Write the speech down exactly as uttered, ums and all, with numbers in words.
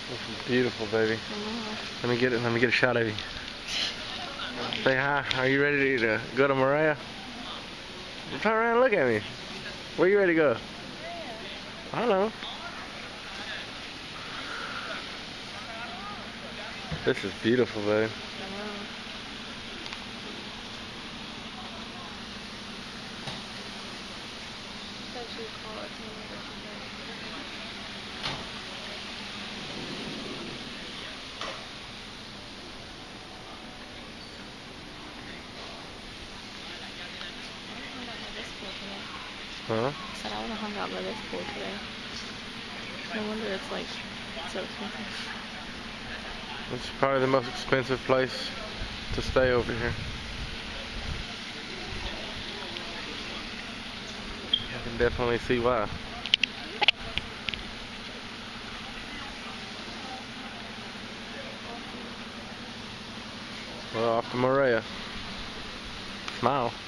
This is beautiful, baby. Mm-hmm. Let me get it. Let me get a shot of you. Say hi. Are you ready to go to Moorea? Turn around and look at me. Where you ready to go? I don't know. This is beautiful, baby. Huh? I said I would have hung out by this pool today. No wonder it's like so expensive. It's probably the most expensive place to stay over here. I can definitely see why. Well, off to Moorea. Smile.